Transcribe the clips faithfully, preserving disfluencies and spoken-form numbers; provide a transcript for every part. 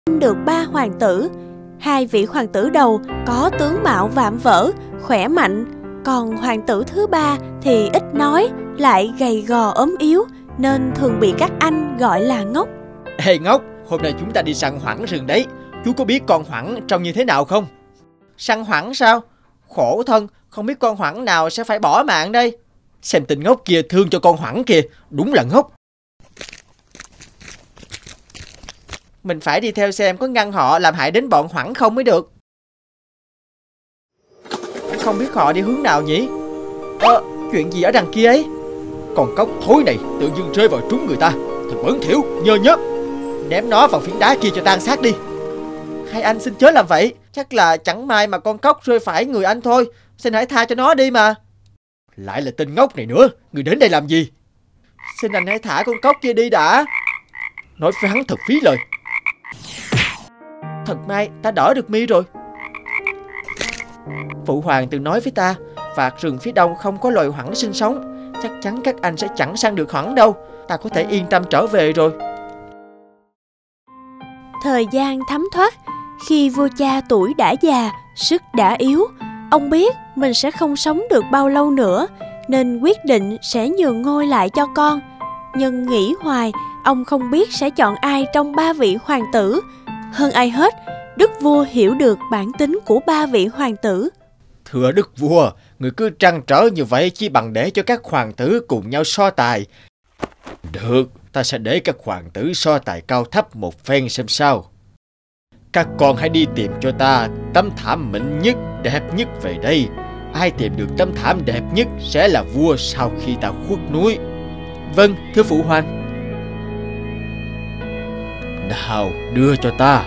được ba hoàng tử. Hai vị hoàng tử đầu có tướng mạo vạm vỡ, khỏe mạnh, còn hoàng tử thứ ba thì ít nói, lại gầy gò ốm yếu, nên thường bị các anh gọi là ngốc. Ê ngốc, hôm nay chúng ta đi săn hoẳng rừng đấy. Chú có biết con hoẳng trông như thế nào không? Săn hoẳng sao? Khổ thân, không biết con hoẳng nào sẽ phải bỏ mạng đây. Xem tên ngốc kia thương cho con hoẳng kìa, đúng là ngốc. Mình phải đi theo xem có ngăn họ làm hại đến bọn hoẳng không mới được. Không biết họ đi hướng nào nhỉ? Ờ, chuyện gì ở đằng kia ấy? Con cóc thối này tự dưng rơi vào trúng người ta, thật bẩn thỉu, nhơ nhớp. Ném nó vào phiến đá kia cho tan xác đi. Hai anh xin chớ làm vậy, chắc là chẳng may mà con cóc rơi phải người anh thôi. Xin hãy tha cho nó đi mà. Lại là tên ngốc này nữa, người đến đây làm gì? Xin anh hãy thả con cóc kia đi đã. Nói với hắn thật phí lời. Thật may ta đỡ được mi rồi. Phụ hoàng từng nói với ta, vạt rừng phía đông không có loài hoẳng sinh sống. Chắc chắn các anh sẽ chẳng săn được hoẳng đâu. Ta có thể yên tâm trở về rồi. Thời gian thấm thoát. Khi vua cha tuổi đã già, sức đã yếu, ông biết mình sẽ không sống được bao lâu nữa, nên quyết định sẽ nhường ngôi lại cho con. Nhưng nghĩ hoài, ông không biết sẽ chọn ai trong ba vị hoàng tử. Hơn ai hết, đức vua hiểu được bản tính của ba vị hoàng tử. Thưa đức vua, người cứ trăn trở như vậy chỉ bằng để cho các hoàng tử cùng nhau so tài. Được, ta sẽ để các hoàng tử so tài cao thấp một phen xem sao. Các con hãy đi tìm cho ta tấm thảm mịn nhất, đẹp nhất về đây. Ai tìm được tấm thảm đẹp nhất sẽ là vua sau khi ta khuất núi. Vâng, thưa phụ hoàng. Nào, đưa cho ta.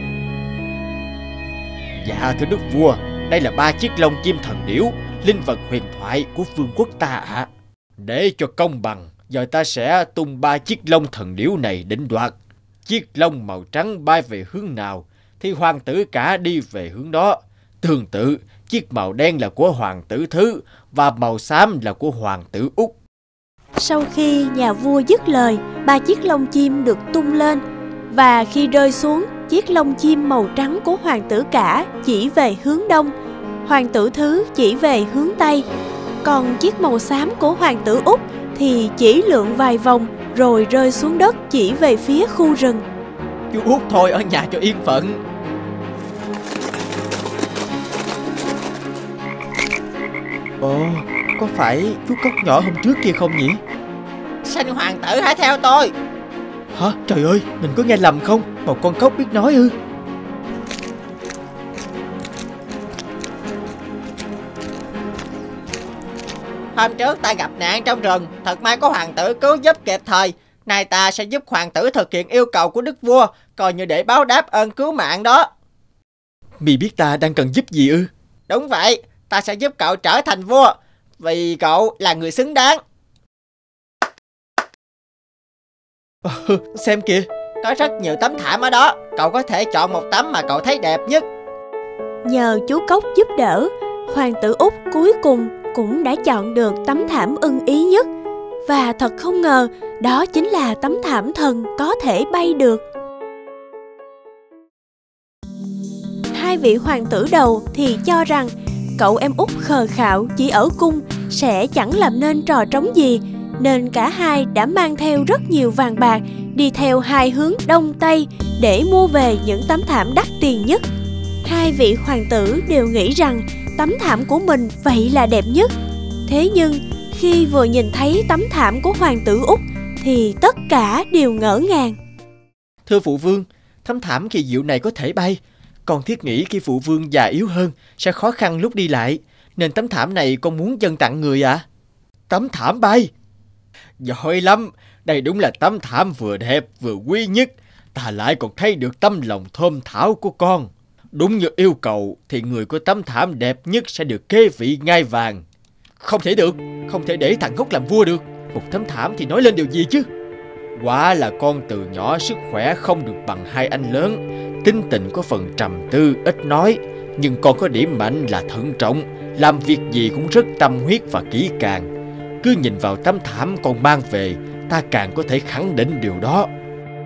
Dạ thưa đức vua, đây là ba chiếc lông chim thần điểu, linh vật huyền thoại của vương quốc ta ạ. À. Để cho công bằng, giờ ta sẽ tung ba chiếc lông thần điểu này định đoạt. Chiếc lông màu trắng bay về hướng nào thì hoàng tử cả đi về hướng đó. Tương tự, chiếc màu đen là của hoàng tử thứ và màu xám là của hoàng tử út. Sau khi nhà vua dứt lời, ba chiếc lông chim được tung lên, và khi rơi xuống, chiếc lông chim màu trắng của hoàng tử cả chỉ về hướng đông, hoàng tử thứ chỉ về hướng tây, còn chiếc màu xám của hoàng tử út thì chỉ lượn vài vòng rồi rơi xuống đất chỉ về phía khu rừng. Chú út thôi ở nhà cho yên phận. Ồ, có phải chú cóc nhỏ hôm trước kia không nhỉ? Xin hoàng tử hãy theo tôi. Hả? Trời ơi, mình có nghe lầm không? Một con cóc biết nói ư? Hôm trước ta gặp nạn trong rừng, thật may có hoàng tử cứu giúp kịp thời. Nay ta sẽ giúp hoàng tử thực hiện yêu cầu của đức vua, coi như để báo đáp ơn cứu mạng đó. Mì biết ta đang cần giúp gì ư? Đúng vậy, ta sẽ giúp cậu trở thành vua, vì cậu là người xứng đáng. Ừ, xem kìa, có rất nhiều tấm thảm ở đó, cậu có thể chọn một tấm mà cậu thấy đẹp nhất. Nhờ chú cóc giúp đỡ, hoàng tử út cuối cùng cũng đã chọn được tấm thảm ưng ý nhất. Và thật không ngờ, đó chính là tấm thảm thần có thể bay được. Hai vị hoàng tử đầu thì cho rằng cậu em út khờ khạo chỉ ở cung sẽ chẳng làm nên trò trống gì, nên cả hai đã mang theo rất nhiều vàng bạc đi theo hai hướng đông tây để mua về những tấm thảm đắt tiền nhất. Hai vị hoàng tử đều nghĩ rằng tấm thảm của mình vậy là đẹp nhất. Thế nhưng khi vừa nhìn thấy tấm thảm của hoàng tử út thì tất cả đều ngỡ ngàng. Thưa phụ vương, tấm thảm kỳ diệu này có thể bay. Con thiết nghĩ khi phụ vương già yếu hơn sẽ khó khăn lúc đi lại, nên tấm thảm này con muốn dâng tặng người ạ. À? Tấm thảm bay? Giỏi lắm, đây đúng là tấm thảm vừa đẹp vừa quý nhất. Ta lại còn thấy được tấm lòng thơm thảo của con. Đúng như yêu cầu thì người có tấm thảm đẹp nhất sẽ được kế vị ngai vàng. Không thể được, không thể để thằng ngốc làm vua được. Một tấm thảm thì nói lên điều gì chứ? Quả là con từ nhỏ sức khỏe không được bằng hai anh lớn, tính tình có phần trầm tư, ít nói. Nhưng con có điểm mạnh là thận trọng, làm việc gì cũng rất tâm huyết và kỹ càng. Cứ nhìn vào tấm thảm con mang về, ta càng có thể khẳng định điều đó.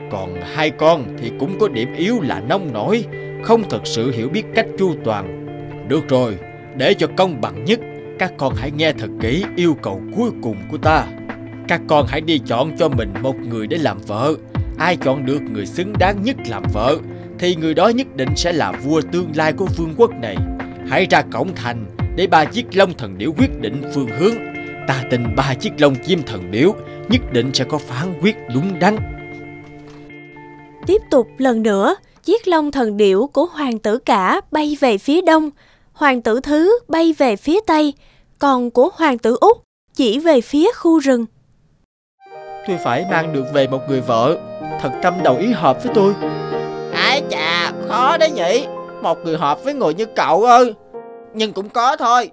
Còn hai con thì cũng có điểm yếu là nông nổi, không thật sự hiểu biết cách chu toàn. Được rồi, để cho công bằng nhất, các con hãy nghe thật kỹ yêu cầu cuối cùng của ta. Các con hãy đi chọn cho mình một người để làm vợ. Ai chọn được người xứng đáng nhất làm vợ thì người đó nhất định sẽ là vua tương lai của vương quốc này. Hãy ra cổng thành để ba chiếc lông thần điểu quyết định phương hướng. Ta tin ba chiếc lông chim thần điểu nhất định sẽ có phán quyết đúng đắn. Tiếp tục lần nữa, chiếc lông thần điểu của hoàng tử Cả bay về phía đông, hoàng tử Thứ bay về phía tây, còn của hoàng tử Út chỉ về phía khu rừng. Tôi phải mang được về một người vợ thật tâm đầu ý hợp với tôi. Ái chà, khó đấy nhỉ. Một người hợp với người như cậu ơi. Nhưng cũng có thôi.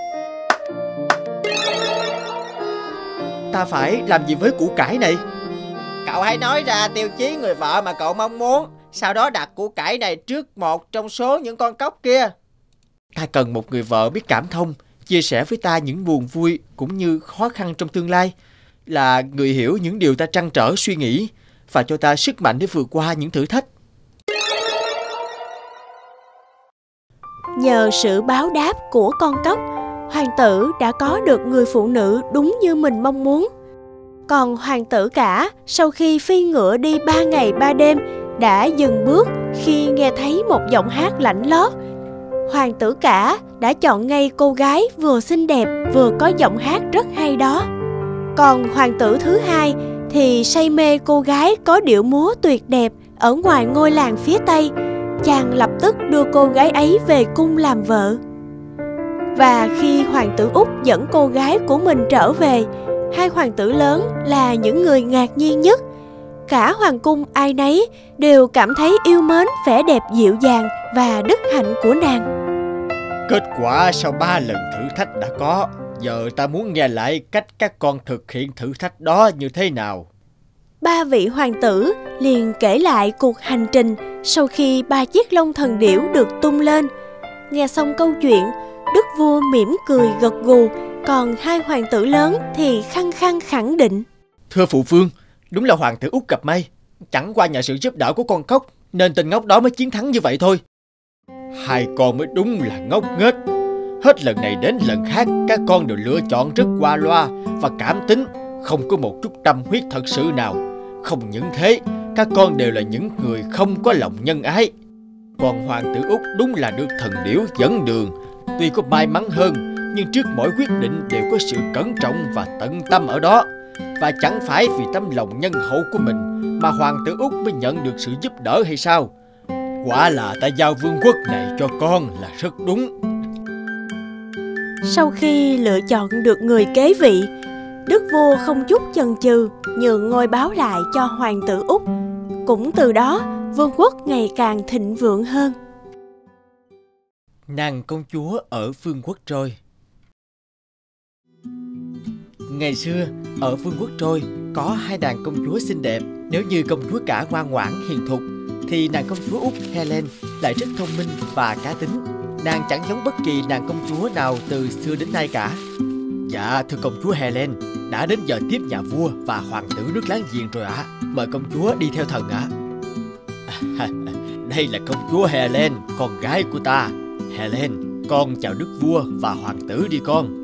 Ta phải làm gì với củ cải này? Cậu hãy nói ra tiêu chí người vợ mà cậu mong muốn, sau đó đặt củ cải này trước một trong số những con cóc kia. Ta cần một người vợ biết cảm thông, chia sẻ với ta những buồn vui cũng như khó khăn trong tương lai, là người hiểu những điều ta trăn trở suy nghĩ và cho ta sức mạnh để vượt qua những thử thách. Nhờ sự báo đáp của con cóc, hoàng tử đã có được người phụ nữ đúng như mình mong muốn. Còn hoàng tử Cả sau khi phi ngựa đi ba ngày ba đêm đã dừng bước khi nghe thấy một giọng hát lạnh lót. Hoàng tử Cả đã chọn ngay cô gái vừa xinh đẹp vừa có giọng hát rất hay đó. Còn hoàng tử Thứ Hai thì say mê cô gái có điệu múa tuyệt đẹp ở ngoài ngôi làng phía tây. Chàng lập tức đưa cô gái ấy về cung làm vợ. Và khi hoàng tử Út dẫn cô gái của mình trở về, hai hoàng tử lớn là những người ngạc nhiên nhất. Cả hoàng cung ai nấy đều cảm thấy yêu mến vẻ đẹp dịu dàng và đức hạnh của nàng. Kết quả sau ba lần thử thách đã có. Giờ ta muốn nghe lại cách các con thực hiện thử thách đó như thế nào. Ba vị hoàng tử liền kể lại cuộc hành trình sau khi ba chiếc lông thần điểu được tung lên. Nghe xong câu chuyện, đức vua mỉm cười gật gù, còn hai hoàng tử lớn thì khăng khăng khẳng định. Thưa phụ vương, đúng là hoàng tử Út gặp may. Chẳng qua nhờ sự giúp đỡ của con cóc nên tên ngốc đó mới chiến thắng như vậy thôi. Hai con mới đúng là ngốc nghếch. Hết lần này đến lần khác các con đều lựa chọn rất qua loa và cảm tính, không có một chút tâm huyết thật sự nào. Không những thế, các con đều là những người không có lòng nhân ái. Còn hoàng tử Út đúng là được thần điểu dẫn đường. Tuy có may mắn hơn, nhưng trước mỗi quyết định đều có sự cẩn trọng và tận tâm ở đó. Và chẳng phải vì tấm lòng nhân hậu của mình mà hoàng tử Út mới nhận được sự giúp đỡ hay sao? Quả là ta giao vương quốc này cho con là rất đúng. Sau khi lựa chọn được người kế vị, đức vua không chút chần chừ nhường ngôi báo lại cho hoàng tử Út. Cũng từ đó, vương quốc ngày càng thịnh vượng hơn. Nàng công chúa ở vương quốc Trôi. Ngày xưa, ở vương quốc Trôi có hai nàng công chúa xinh đẹp. Nếu như công chúa Cả ngoan ngoãn hiền thục, thì nàng công chúa Út Helen lại rất thông minh và cá tính. Nàng chẳng giống bất kỳ nàng công chúa nào từ xưa đến nay cả. Dạ thưa công chúa Helen, đã đến giờ tiếp nhà vua và hoàng tử nước láng giềng rồi ạ. À. Mời công chúa đi theo thần ạ. À. Đây là công chúa Helen, con gái của ta. Helen, con chào đức vua và hoàng tử đi con.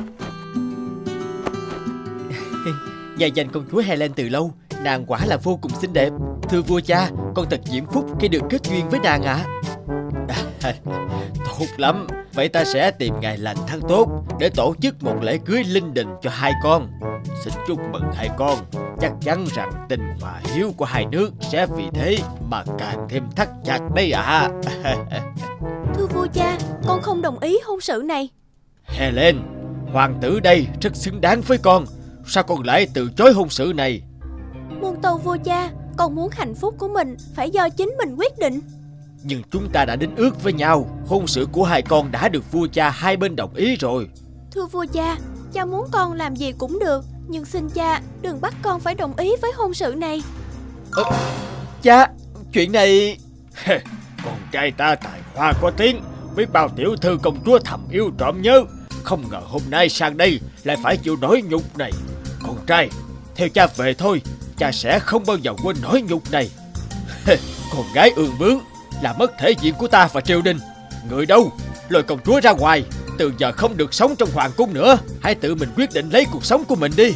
Dạ dành công chúa Helen từ lâu, nàng quả là vô cùng xinh đẹp. Thưa vua cha, con thật diễm phúc khi được kết duyên với nàng ạ. À. Tốt lắm, vậy ta sẽ tìm ngày lành tháng tốt để tổ chức một lễ cưới linh đình cho hai con. Xin chúc mừng hai con, chắc chắn rằng tình hòa hiếu của hai nước sẽ vì thế mà càng thêm thắt chặt đấy ạ. À. Thưa vua cha, con không đồng ý hôn sự này. Helen, hoàng tử đây rất xứng đáng với con. Sao con lại từ chối hôn sự này? Muôn tâu vua cha, con muốn hạnh phúc của mình phải do chính mình quyết định. Nhưng chúng ta đã đính ước với nhau, hôn sự của hai con đã được vua cha hai bên đồng ý rồi. Thưa vua cha, cha muốn con làm gì cũng được, nhưng xin cha đừng bắt con phải đồng ý với hôn sự này. Ờ, cha, chuyện này... Con trai ta tài hoa có tiếng, biết bao tiểu thư công chúa thầm yêu trộm nhớ. Không ngờ hôm nay sang đây lại phải chịu nỗi nhục này. Con trai, Theo cha về thôi, cha sẽ không bao giờ quên nỗi nhục này. Con gái ương bướng, làm mất thể diện của ta và triều đình. Người đâu? Lôi công chúa ra ngoài. Từ giờ không được sống trong hoàng cung nữa. Hãy tự mình quyết định lấy cuộc sống của mình đi.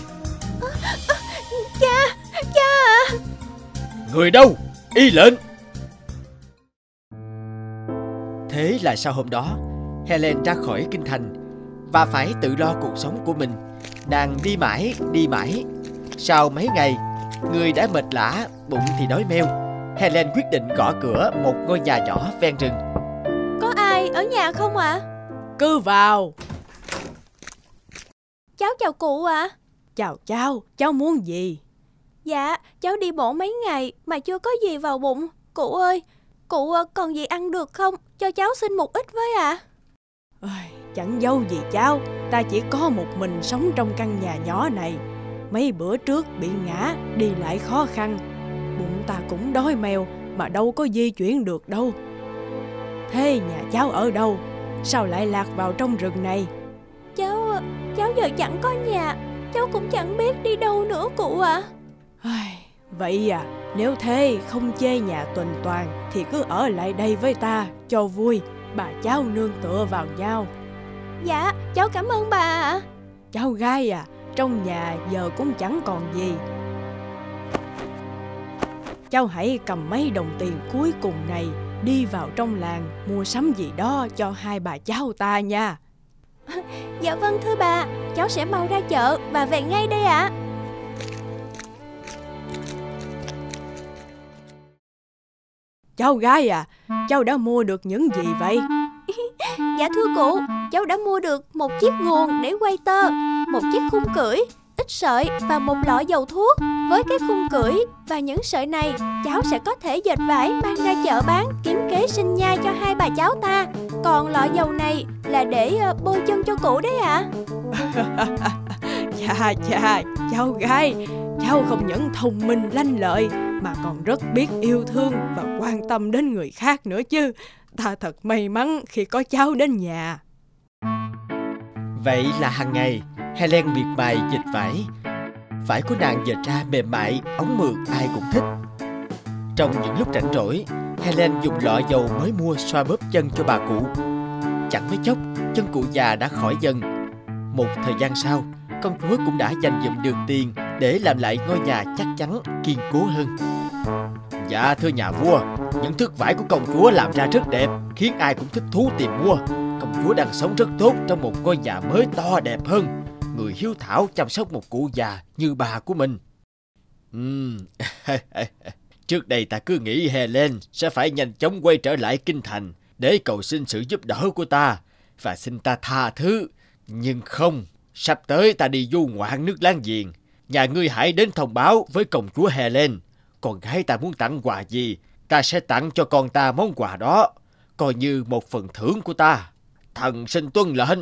Cha, cha. Người đâu? Y lệnh. Thế là sau hôm đó, Helen ra khỏi kinh thành và phải tự lo cuộc sống của mình. Nàng đi mãi, đi mãi. Sau mấy ngày, người đã mệt lả, bụng thì đói meo. Helen quyết định gõ cửa một ngôi nhà nhỏ ven rừng. Có ai ở nhà không ạ? À? Cứ vào. Cháu chào cụ ạ. À? Chào cháu, cháu muốn gì? Dạ, cháu đi bộ mấy ngày mà chưa có gì vào bụng. Cụ ơi, cụ còn gì ăn được không? Cho cháu xin một ít với ạ. À? Chẳng giấu gì cháu, ta chỉ có một mình sống trong căn nhà nhỏ này. Mấy bữa trước bị ngã, đi lại khó khăn. Bụng ta cũng đói meo mà đâu có di chuyển được đâu. Thế nhà cháu ở đâu? Sao lại lạc vào trong rừng này? Cháu, cháu giờ chẳng có nhà. Cháu cũng chẳng biết đi đâu nữa cụ ạ. À. Vậy à, nếu thế không chê nhà tuần toàn thì cứ ở lại đây với ta cho vui. Bà cháu nương tựa vào nhau. Dạ, cháu cảm ơn bà ạ. Cháu gái à, trong nhà giờ cũng chẳng còn gì. Cháu hãy cầm mấy đồng tiền cuối cùng này đi vào trong làng mua sắm gì đó cho hai bà cháu ta nha. Dạ vâng thưa bà, cháu sẽ mau ra chợ và về ngay đây ạ. À. Cháu gái à, cháu đã mua được những gì vậy? Dạ thưa cụ, cháu đã mua được một chiếc guồng để quay tơ, một chiếc khung cưỡi, ít sợi và một lọ dầu thuốc. Với cái khung cưỡi và những sợi này, cháu sẽ có thể dệt vải mang ra chợ bán, kiếm kế sinh nhai cho hai bà cháu ta. Còn lọ dầu này là để bôi chân cho cụ đấy ạ. À. Chà chà, cháu gái, cháu không những thông minh lanh lợi mà còn rất biết yêu thương và quan tâm đến người khác nữa chứ. Ta thật may mắn khi có cháu đến nhà. Vậy là hàng ngày Helen miệt mài dệt vải. Vải của nàng dệt ra mềm mại, ống mượt ai cũng thích. Trong những lúc rảnh rỗi, Helen dùng lọ dầu mới mua xoa bóp chân cho bà cụ. Chẳng mấy chốc, chân cụ già đã khỏi dần. Một thời gian sau, công chúa cũng đã dành dụm được tiền để làm lại ngôi nhà chắc chắn, kiên cố hơn. Dạ thưa nhà vua, những thước vải của công chúa làm ra rất đẹp, khiến ai cũng thích thú tìm mua. Công chúa đang sống rất tốt trong một ngôi nhà mới to đẹp hơn. Người hiếu thảo chăm sóc một cụ già như bà của mình. uhm. Trước đây ta cứ nghĩ Helen sẽ phải nhanh chóng quay trở lại kinh thành để cầu xin sự giúp đỡ của ta và xin ta tha thứ. Nhưng không, sắp tới ta đi du ngoạn nước láng giềng. Nhà ngươi hãy đến thông báo với công chúa Helen. Con gái ta muốn tặng quà gì, ta sẽ tặng cho con ta món quà đó, coi như một phần thưởng của ta. Thần xin tuân lệnh.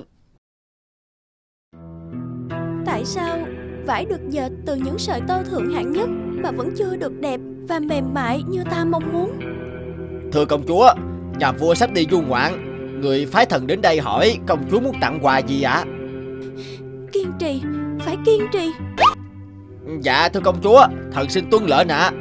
Tại sao vải được dệt từ những sợi tơ thượng hạng nhất mà vẫn chưa được đẹp và mềm mại như ta mong muốn? Thưa công chúa, nhà vua sắp đi du ngoạn. Người phái thần đến đây hỏi công chúa muốn tặng quà gì ạ? À? Kiên trì, phải kiên trì. Dạ thưa công chúa, thần xin tuân lệnh ạ. À.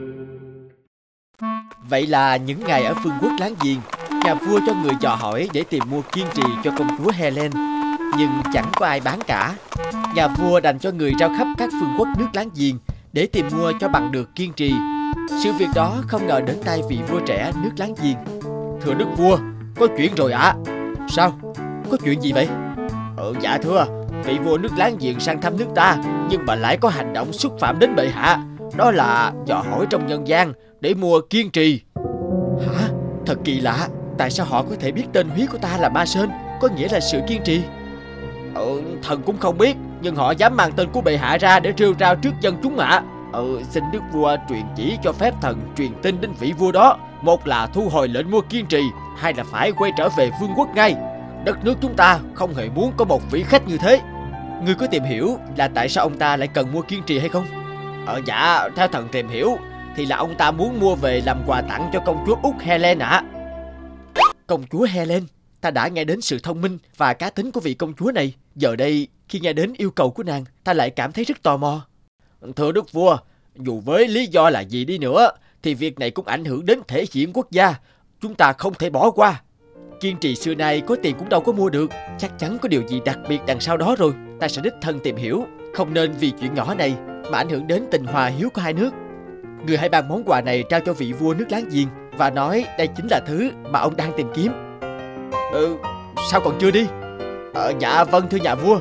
Vậy là những ngày ở phương quốc láng giềng, nhà vua cho người dò hỏi để tìm mua kiên trì cho công chúa Helen. Nhưng chẳng có ai bán cả. Nhà vua đành cho người rao khắp các phương quốc nước láng giềng để tìm mua cho bằng được kiên trì. Sự việc đó không ngờ đến tay vị vua trẻ nước láng giềng. Thưa đức vua, có chuyện rồi ạ. À? Sao? Có chuyện gì vậy? Ờ dạ thưa, vị vua nước láng giềng sang thăm nước ta, nhưng mà lại có hành động xúc phạm đến bệ hạ. Đó là dò hỏi trong nhân gian để mua kiên trì. Hả? Thật kỳ lạ. Tại sao họ có thể biết tên húy của ta là Ma Sơn, có nghĩa là sự kiên trì? Ờ, thần cũng không biết, nhưng họ dám mang tên của bệ hạ ra để rêu rao trước dân chúng ạ. À. Ờ, xin đức vua truyền chỉ cho phép thần truyền tin đến vị vua đó. Một là thu hồi lệnh mua kiên trì, hai là phải quay trở về vương quốc ngay. Đất nước chúng ta không hề muốn có một vị khách như thế. Ngươi có tìm hiểu là tại sao ông ta lại cần mua kiên trì hay không? Ờ dạ, theo thần tìm hiểu thì là ông ta muốn mua về làm quà tặng cho công chúa Úc Helen ạ. À. Công chúa Helen? Ta đã nghe đến sự thông minh và cá tính của vị công chúa này. Giờ đây, khi nghe đến yêu cầu của nàng, ta lại cảm thấy rất tò mò. Thưa đức vua, dù với lý do là gì đi nữa thì việc này cũng ảnh hưởng đến thể diện quốc gia. Chúng ta không thể bỏ qua. Kiên trì xưa nay có tiền cũng đâu có mua được. Chắc chắn có điều gì đặc biệt đằng sau đó rồi. Ta sẽ đích thân tìm hiểu. Không nên vì chuyện nhỏ này mà ảnh hưởng đến tình hòa hiếu của hai nước. Người hãy mang món quà này trao cho vị vua nước láng giềng và nói đây chính là thứ mà ông đang tìm kiếm. Ừ, sao còn chưa đi? Ờ, dạ vâng thưa nhà vua.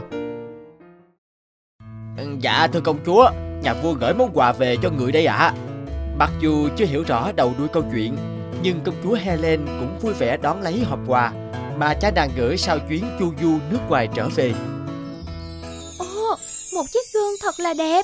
Dạ thưa công chúa, nhà vua gửi món quà về cho người đây ạ. À. Mặc dù chưa hiểu rõ đầu đuôi câu chuyện, nhưng công chúa Helen cũng vui vẻ đón lấy hộp quà mà cha nàng gửi sau chuyến chu du nước ngoài trở về. Ồ, một chiếc gương thật là đẹp.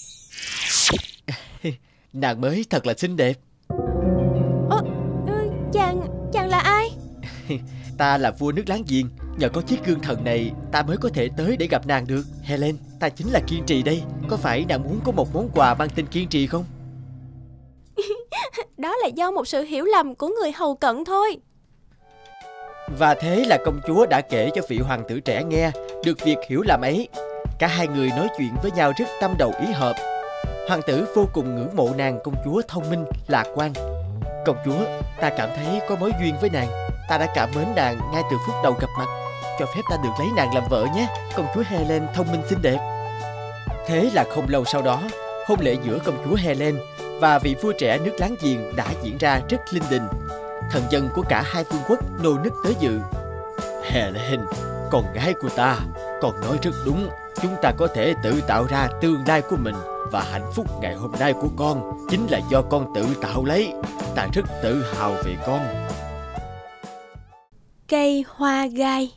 Nàng mới thật là xinh đẹp. Ồ, chàng, chàng là ai? Ta là vua nước láng giềng. Nhờ có chiếc gương thần này ta mới có thể tới để gặp nàng được. Helen, ta chính là Kiên Trì đây. Có phải nàng muốn có một món quà mang tên Kiên Trì không? Đó là do một sự hiểu lầm của người hầu cận thôi. Và thế là công chúa đã kể cho vị hoàng tử trẻ nghe được việc hiểu lầm ấy. Cả hai người nói chuyện với nhau rất tâm đầu ý hợp. Hoàng tử vô cùng ngưỡng mộ nàng công chúa thông minh, lạc quan. Công chúa, ta cảm thấy có mối duyên với nàng. Ta đã cảm mến nàng ngay từ phút đầu gặp mặt. Cho phép ta được lấy nàng làm vợ nhé. Công chúa Helen thông minh xinh đẹp. Thế là không lâu sau đó, hôn lễ giữa công chúa Helen và vị vua trẻ nước láng giềng đã diễn ra rất linh đình. Thần dân của cả hai vương quốc nô nức tới dự. Helen, con gái của ta, con nói rất đúng. Chúng ta có thể tự tạo ra tương lai của mình. Và hạnh phúc ngày hôm nay của con chính là do con tự tạo lấy. Ta rất tự hào về con. Cây hoa gai.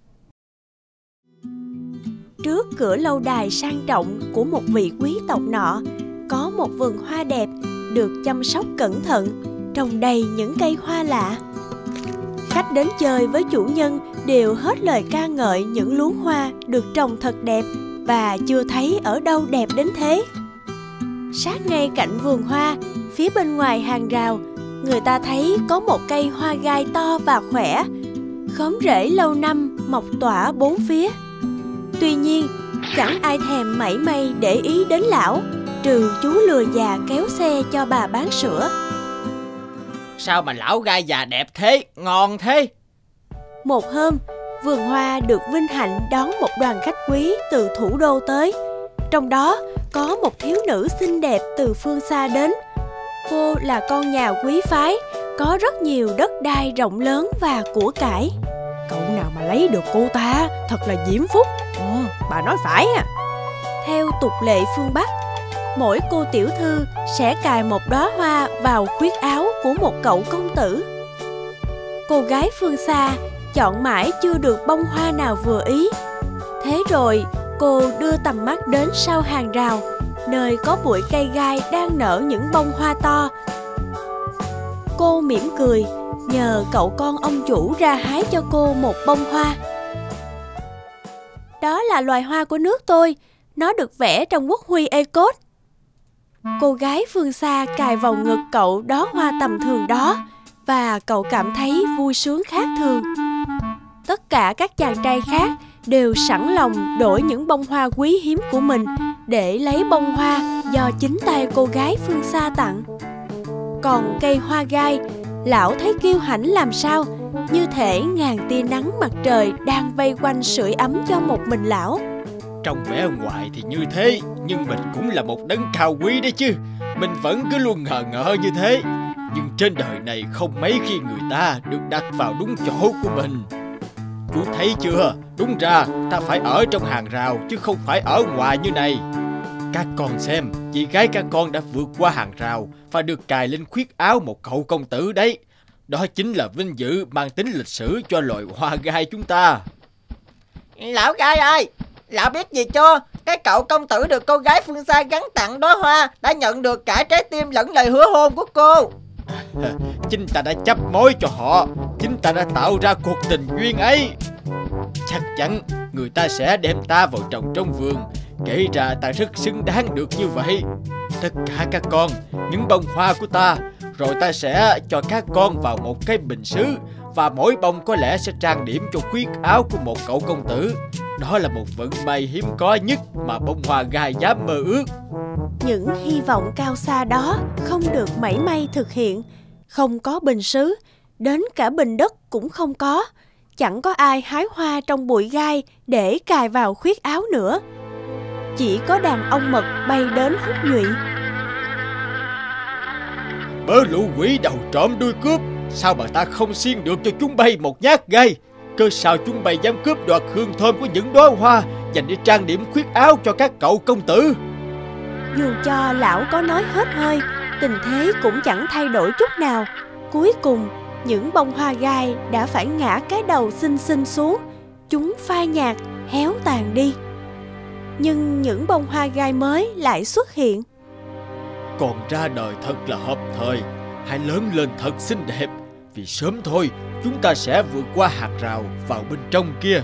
Trước cửa lâu đài sang trọng của một vị quý tộc nọ, có một vườn hoa đẹp được chăm sóc cẩn thận, trồng đầy những cây hoa lạ. Khách đến chơi với chủ nhân đều hết lời ca ngợi những luống hoa được trồng thật đẹp và chưa thấy ở đâu đẹp đến thế. Sát ngay cạnh vườn hoa, phía bên ngoài hàng rào, người ta thấy có một cây hoa gai to và khỏe, khóm rễ lâu năm mọc tỏa bốn phía. Tuy nhiên, chẳng ai thèm mảy may để ý đến lão, trừ chú lừa già kéo xe cho bà bán sữa. Sao mà lão gai già đẹp thế, ngon thế? Một hôm, vườn hoa được vinh hạnh đón một đoàn khách quý từ thủ đô tới. Trong đó có một thiếu nữ xinh đẹp từ phương xa đến. Cô là con nhà quý phái, có rất nhiều đất đai rộng lớn và của cải. Cậu nào mà lấy được cô ta thật là diễm phúc. Ừ, bà nói phải à. Theo tục lệ phương Bắc, mỗi cô tiểu thư sẽ cài một đóa hoa vào khuyết áo của một cậu công tử. Cô gái phương xa chọn mãi chưa được bông hoa nào vừa ý. Thế rồi cô đưa tầm mắt đến sau hàng rào, nơi có bụi cây gai đang nở những bông hoa to. Cô mỉm cười, nhờ cậu con ông chủ ra hái cho cô một bông hoa. Đó là loài hoa của nước tôi, nó được vẽ trong quốc huy Ecot. Cô gái phương xa cài vào ngực cậu đóa hoa tầm thường đó, và cậu cảm thấy vui sướng khác thường. Tất cả các chàng trai khác đều sẵn lòng đổi những bông hoa quý hiếm của mình để lấy bông hoa do chính tay cô gái phương xa tặng. Còn cây hoa gai, lão thấy kiêu hãnh làm sao, như thể ngàn tia nắng mặt trời đang vây quanh sưởi ấm cho một mình lão. Trong vẻ ngoài thì như thế, nhưng mình cũng là một đấng cao quý đấy chứ. Mình vẫn cứ luôn ngờ ngợ như thế. Nhưng trên đời này không mấy khi người ta được đặt vào đúng chỗ của mình. Chú thấy chưa, đúng ra ta phải ở trong hàng rào chứ không phải ở ngoài như này. Các con xem, chị gái các con đã vượt qua hàng rào và được cài lên khuyết áo một cậu công tử đấy. Đó chính là vinh dự mang tính lịch sử cho loài hoa gai chúng ta. Lão gai ơi, lão biết gì chưa? Cái cậu công tử được cô gái phương xa gắn tặng đóa hoa đã nhận được cả trái tim lẫn lời hứa hôn của cô. Chính ta đã chấp mối cho họ, chính ta đã tạo ra cuộc tình duyên ấy. Chắc chắn người ta sẽ đem ta vào trồng trong vườn. Kể ra ta rất xứng đáng được như vậy. Tất cả các con, những bông hoa của ta, rồi ta sẽ cho các con vào một cái bình sứ, và mỗi bông có lẽ sẽ trang điểm cho khuyết áo của một cậu công tử. Đó là một vận may hiếm có nhất mà bông hoa gai dám mơ ước. những hy vọng cao xa đó không được mảy may thực hiện. Không có bình sứ, đến cả bình đất cũng không có. Chẳng có ai hái hoa trong bụi gai để cài vào khuyết áo nữa. Chỉ có đàn ong mật bay đến hút nhụy. Bớ lũ quỷ đầu trộm đuôi cướp, sao mà ta không xiên được cho chúng bay một nhát gai? Cơ sao chúng bay dám cướp đoạt hương thơm của những đóa hoa dành để trang điểm khuyết áo cho các cậu công tử? Dù cho lão có nói hết hơi, tình thế cũng chẳng thay đổi chút nào. Cuối cùng, những bông hoa gai đã phải ngã cái đầu xinh xinh xuống. Chúng phai nhạt, héo tàn đi. Nhưng những bông hoa gai mới lại xuất hiện. Còn ra đời thật là hợp thời, hãy lớn lên thật xinh đẹp, vì sớm thôi chúng ta sẽ vượt qua hàng rào vào bên trong kia.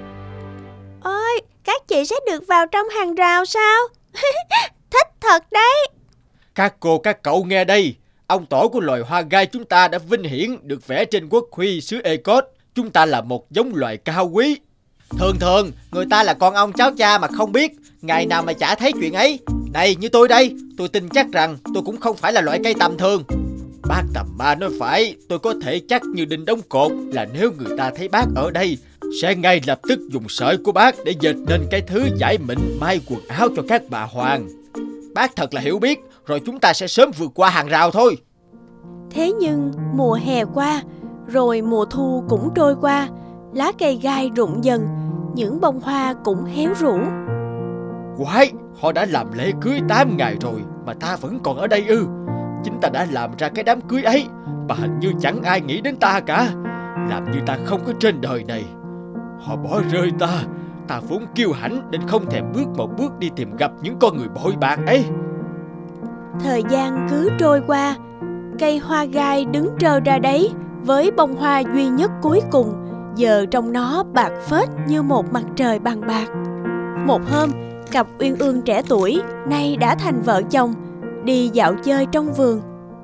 Ôi, các chị sẽ được vào trong hàng rào sao? Thích thật đấy. Các cô các cậu nghe đây, ông tổ của loài hoa gai chúng ta đã vinh hiển được vẽ trên quốc huy xứ Ecot. Chúng ta là một giống loài cao quý. Thường thường người ta là con ong cháu cha mà không biết, ngày nào mà chả thấy chuyện ấy. Này như tôi đây, tôi tin chắc rằng tôi cũng không phải là loại cây tầm thường. Bác Tầm Ma nói phải, tôi có thể chắc như đinh đóng cột là nếu người ta thấy bác ở đây sẽ ngay lập tức dùng sợi của bác để dệt nên cái thứ giải mịn may quần áo cho các bà hoàng. Bác thật là hiểu biết, rồi chúng ta sẽ sớm vượt qua hàng rào thôi. Thế nhưng mùa hè qua, rồi mùa thu cũng trôi qua. Lá cây gai rụng dần, những bông hoa cũng héo rũ. Quái, họ đã làm lễ cưới tám ngày rồi mà ta vẫn còn ở đây ư? Chính ta đã làm ra cái đám cưới ấy mà hình như chẳng ai nghĩ đến ta cả. Làm như ta không có trên đời này. Họ bỏ rơi ta. Ta vốn kiêu hãnh đến không thèm bước một bước đi tìm gặp những con người bội bạc ấy. Thời gian cứ trôi qua, cây hoa gai đứng trơ ra đấy với bông hoa duy nhất cuối cùng. Giờ trong nó bạc phết như một mặt trời bằng bạc. Một hôm, cặp uyên ương trẻ tuổi nay đã thành vợ chồng đi dạo chơi trong vườn.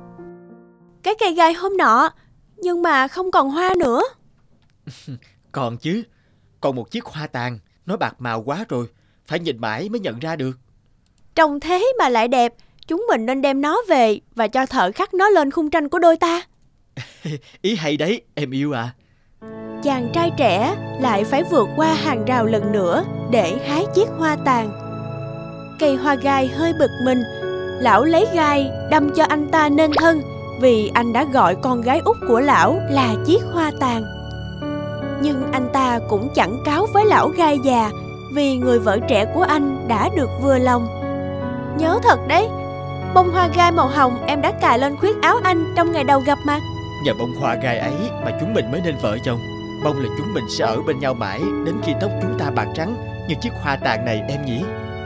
Cái cây gai hôm nọ, nhưng mà không còn hoa nữa. Còn chứ, còn một chiếc hoa tàn, nó bạc màu quá rồi, phải nhìn mãi mới nhận ra được. Trông thế mà lại đẹp, chúng mình nên đem nó về và cho thợ khắc nó lên khung tranh của đôi ta. Ý hay đấy, em yêu à. Chàng trai trẻ lại phải vượt qua hàng rào lần nữa để hái chiếc hoa tàn. Cây hoa gai hơi bực mình, lão lấy gai đâm cho anh ta nên thân vì anh đã gọi con gái út của lão là chiếc hoa tàn. Nhưng anh ta cũng chẳng cáo với lão gai già vì người vợ trẻ của anh đã được vừa lòng. Nhớ thật đấy, bông hoa gai màu hồng em đã cài lên khuyết áo anh trong ngày đầu gặp mặt. Nhờ bông hoa gai ấy mà chúng mình mới nên vợ chồng. Mong là chúng mình sẽ ở bên nhau mãi đến khi tóc chúng ta bạc trắng như chiếc hoa tàn này em nhỉ?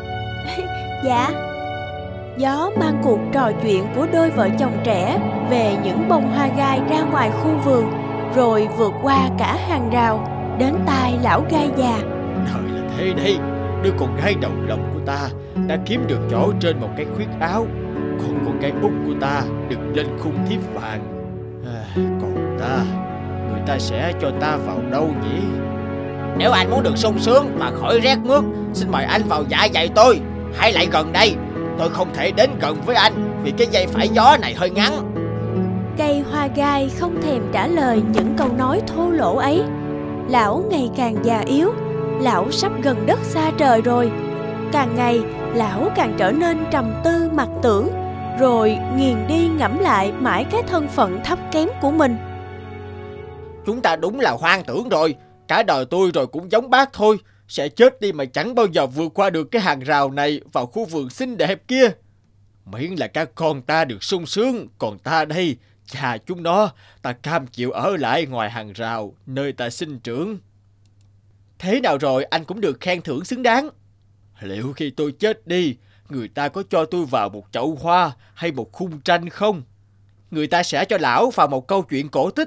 Dạ. Gió mang cuộc trò chuyện của đôi vợ chồng trẻ về những bông hoa gai ra ngoài khu vườn, rồi vượt qua cả hàng rào đến tai lão gai già. Đời là thế đây, đứa con gái đầu lòng của ta đã kiếm được chỗ trên một cái khuyết áo, còn con gái út của ta được lên khung thiếp vàng. À, còn ta, người ta sẽ cho ta vào đâu nhỉ? Nếu anh muốn được sung sướng mà khỏi rét mướt, xin mời anh vào dạ dày tôi. Hãy lại gần đây, tôi không thể đến gần với anh vì cái dây phải gió này hơi ngắn. Cây hoa gai không thèm trả lời những câu nói thô lỗ ấy. Lão ngày càng già yếu, lão sắp gần đất xa trời rồi. Càng ngày, lão càng trở nên trầm tư mặc tưởng, rồi nghiền đi ngẫm lại mãi cái thân phận thấp kém của mình. Chúng ta đúng là hoang tưởng rồi. Cả đời tôi rồi cũng giống bác thôi. Sẽ chết đi mà chẳng bao giờ vượt qua được cái hàng rào này vào khu vườn xinh đẹp kia. Miễn là các con ta được sung sướng, còn ta đây, cha chúng nó, ta cam chịu ở lại ngoài hàng rào, nơi ta sinh trưởng. Thế nào rồi anh cũng được khen thưởng xứng đáng. Liệu khi tôi chết đi, người ta có cho tôi vào một chậu hoa hay một khung tranh không? Người ta sẽ cho lão vào một câu chuyện cổ tích.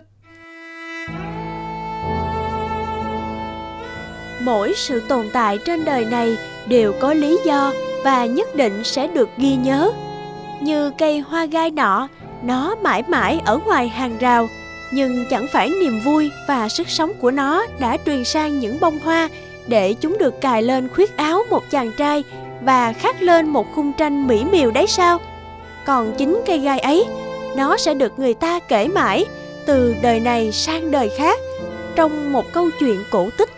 Mỗi sự tồn tại trên đời này đều có lý do và nhất định sẽ được ghi nhớ. Như cây hoa gai nọ, nó mãi mãi ở ngoài hàng rào, nhưng chẳng phải niềm vui và sức sống của nó đã truyền sang những bông hoa để chúng được cài lên khuyết áo một chàng trai và khắc lên một khung tranh mỹ miều đấy sao? Còn chính cây gai ấy, nó sẽ được người ta kể mãi từ đời này sang đời khác trong một câu chuyện cổ tích